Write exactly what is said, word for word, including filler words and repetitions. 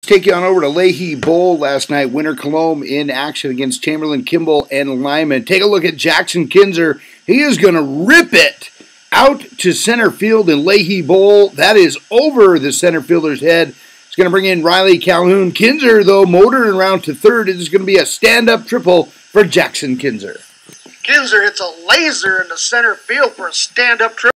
Take you on over to Leahy Bowl last night. Winter Colome in action against Chamberlain, Kimball, and Lyman. Take a look at Jackson Kinzer. He is going to rip it out to center field in Leahy Bowl. That is over the center fielder's head. It's going to bring in Riley Calhoun. Kinzer, though, motoring around to third. It is going to be a stand-up triple for Jackson Kinzer. Kinzer hits a laser into center field for a stand-up triple.